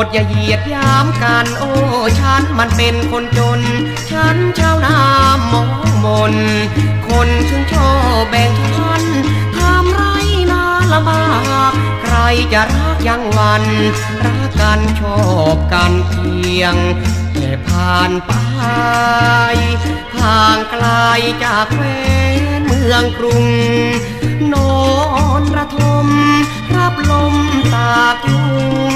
ดอย่าเหยียดยามกันโอ้ฉันมันเป็นคนจนฉันชาวนามองมนคนถึงชอบแบ่งฉันทำไรนาลำบากใครจะรักยังวันรักกันชอบกันเพียงแต่ผ่านไปห่างไกลจากแคว้นเมืองกรุงนอนระทมรับลมตากยุง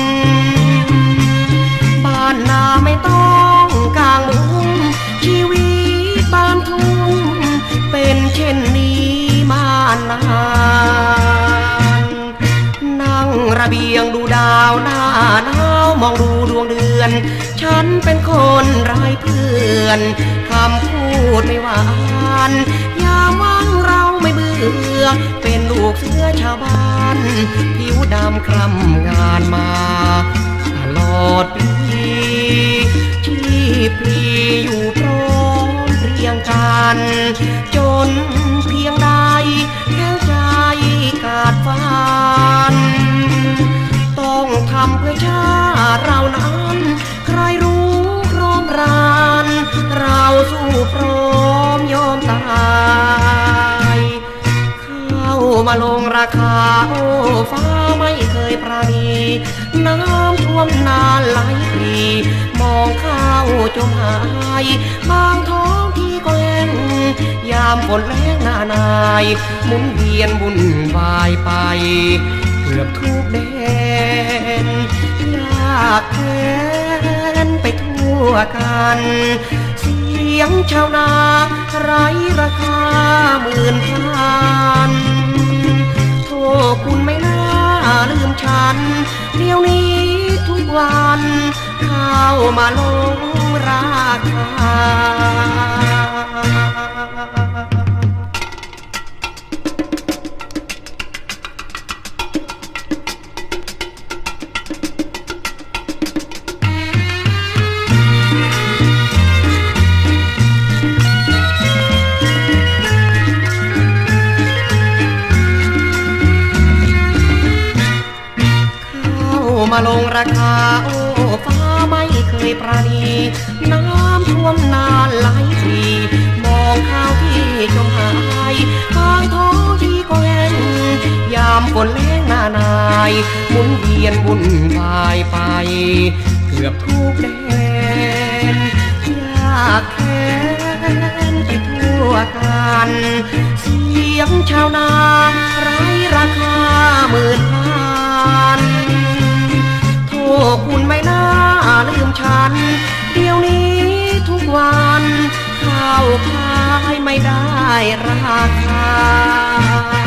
บ้านนาไม่ต้องกางมุ้งชีวิตบ้านทุ่งเป็นเช่นนี้มานานนั่งระเบียงดูดาวหน้าหนาวมองดูดวงเดือนฉันเป็นคนไร้เพื่อนคำพูดไม่หวานยามว่างเราไม่เบื่อเป็นลูกเสือชาวบ้านผิวดำคล้ำงานมาตลอดปีที่ปลีอยู่พร้อมเรียงกันจนเพียงใดแค่ใจขาดฝันต้องทำเพื่อชาติเรานั้นใครรู้พร้อมรานเราสู้พร้อมยอมตายเข้ามาลงราคาโอ้ฟ้าไม่เคยปราณีน้ำท่วมนานหลายปีมองข้าวจมหายบางท้องที่ก็แห้งยามฝนแล้งหน้านายหมุนเวียนวุ่นวายไปเกือบทุกแดนยากแค้นไปทั่วกันเสียงชาวนาไร้ราคาหมื่นพันโทษคุณไม่น่าลืมฉันเดี๋ยวนี้ทุกวันเข้ามาลงราคามาลงราคาโอ้ฟ้าไม่เคยปราณีน้ำท่วมนานหลายปีมองข้าวที่จมหายทางท้องที่ก็แห้งยามฝนแล้งหน้านายหมุนเวียนวุ่นวายไปเกือบทุกแดนยากแค้นไปทั่วกันเสียงชาวนาไร้ราคาหมื่นพันโอ้คุณไม่น่าลืมฉันเดี๋ยวนี้ทุกวันข้าวขายไม่ได้ราคา